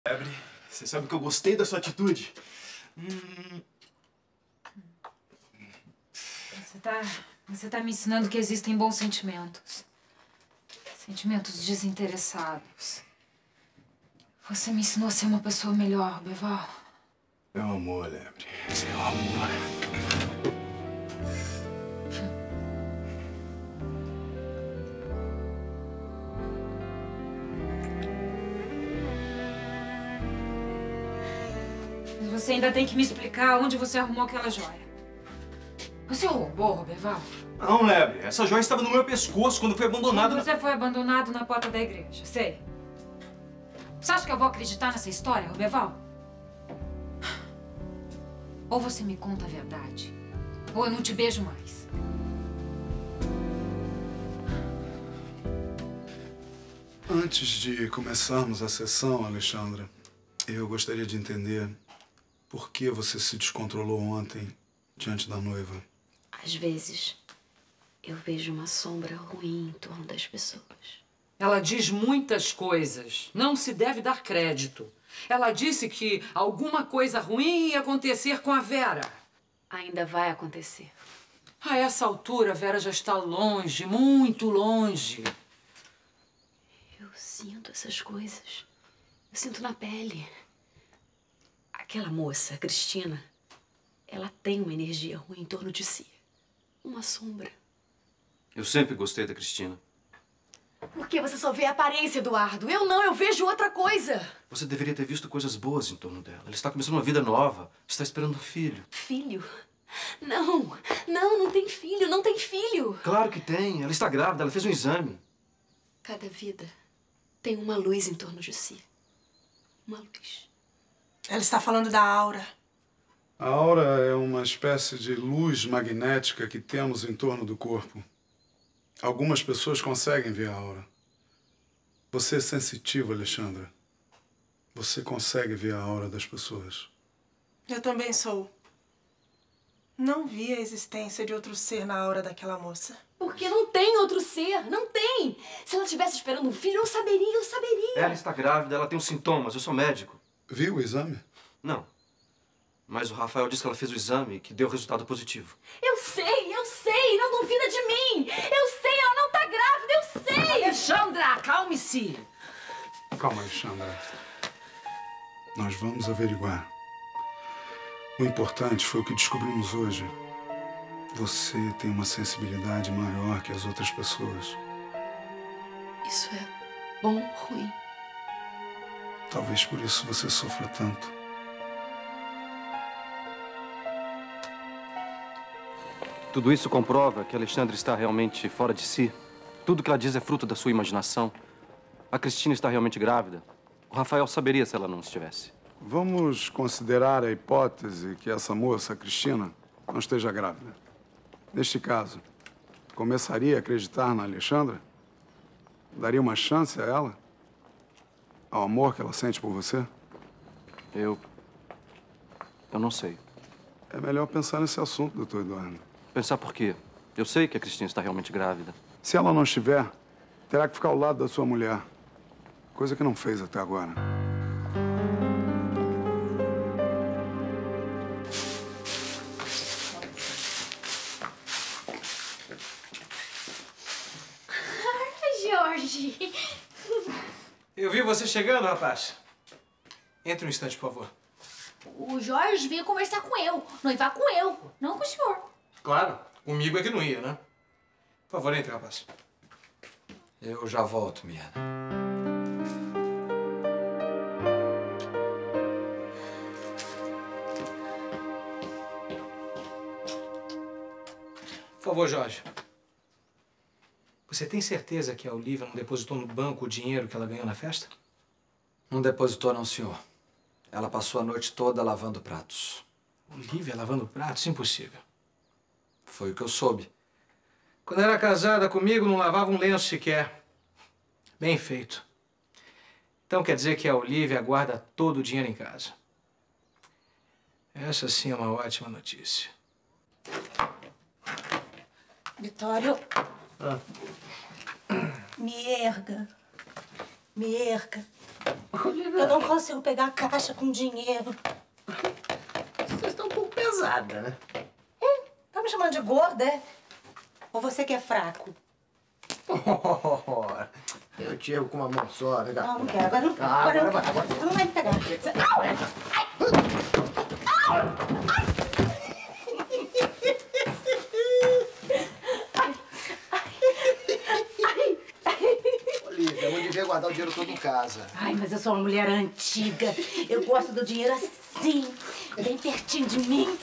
Lebre, você sabe que eu gostei da sua atitude. Você tá me ensinando que existem bons sentimentos. Sentimentos desinteressados. Você me ensinou a ser uma pessoa melhor, Beval. Meu amor, Lebre. Meu amor. Você ainda tem que me explicar onde você arrumou aquela joia. Você roubou, Beval? Não, Lebre. Essa joia estava no meu pescoço quando foi abandonada. Você foi abandonado na porta da igreja, sei. Você acha que eu vou acreditar nessa história, Roberval? Ou você me conta a verdade, ou eu não te beijo mais. Antes de começarmos a sessão, Alexandra, eu gostaria de entender por que você se descontrolou ontem diante da noiva. Às vezes, eu vejo uma sombra ruim em torno das pessoas. Ela diz muitas coisas. Não se deve dar crédito. Ela disse que alguma coisa ruim ia acontecer com a Vera. Ainda vai acontecer. A essa altura, a Vera já está longe, muito longe. Eu sinto essas coisas. Eu sinto na pele. Aquela moça, Cristina, ela tem uma energia ruim em torno de si. Uma sombra. Eu sempre gostei da Cristina. Por que você só vê a aparência, Eduardo? Eu não, eu vejo outra coisa. Você deveria ter visto coisas boas em torno dela. Ela está começando uma vida nova. Está esperando um filho. Filho? Não, não tem filho, não tem filho. Claro que tem. Ela está grávida, ela fez um exame. Cada vida tem uma luz em torno de si. Uma luz. Ela está falando da aura. A aura é uma espécie de luz magnética que temos em torno do corpo. Algumas pessoas conseguem ver a aura. Você é sensitivo, Alexandra. Você consegue ver a aura das pessoas. Eu também sou. Não vi a existência de outro ser na aura daquela moça. Porque não tem outro ser, não tem. Se ela estivesse esperando um filho, eu saberia. Ela está grávida, ela tem os sintomas. Eu sou médico. Viu o exame? Não. Mas o Rafael disse que ela fez o exame e que deu resultado positivo. Eu sei, não duvida de mim. Eu sei, ela não tá grávida, eu sei. Alexandra, acalme-se. Calma, Alexandra. Nós vamos averiguar. O importante foi o que descobrimos hoje. Você tem uma sensibilidade maior que as outras pessoas. Isso é bom ou ruim? Talvez por isso você sofra tanto. Tudo isso comprova que a Alexandra está realmente fora de si. Tudo que ela diz é fruto da sua imaginação. A Cristina está realmente grávida. O Rafael saberia se ela não estivesse. Vamos considerar a hipótese que essa moça, a Cristina, não esteja grávida. Neste caso, começaria a acreditar na Alexandra? Daria uma chance a ela? Ao amor que ela sente por você? Eu não sei. É melhor pensar nesse assunto, doutor Eduardo. Pensar por quê? Eu sei que a Cristina está realmente grávida. Se ela não estiver, terá que ficar ao lado da sua mulher. Coisa que não fez até agora. Jorge. Eu vi você chegando, rapaz. Entre um instante, por favor. O Jorge veio conversar com eu, noivar com eu, não com o senhor. Claro, comigo é que não ia, né? Por favor, entre, rapaz. Eu já volto, Miana. Por favor, Jorge. Você tem certeza que a Olivia não depositou no banco o dinheiro que ela ganhou na festa? Não depositou, não, senhor. Ela passou a noite toda lavando pratos. Olivia lavando pratos? Impossível. Foi o que eu soube. Quando era casada comigo, não lavava um lenço sequer. Bem feito. Então quer dizer que a Olivia guarda todo o dinheiro em casa. Essa sim é uma ótima notícia. Vitório, Ah. me erga. Me erga. Eu não consigo pegar a caixa com dinheiro. Vocês estão um pouco pesada, né? Tá me chamando de gorda, é? Ou você que é fraco? Eu te erro com uma mão só, né, Não, não quero. Agora não, agora não vai me pegar. Olívia, eu não devia guardar o dinheiro todo em casa. Ai, mas eu sou uma mulher antiga. Eu gosto do dinheiro assim, bem pertinho de mim.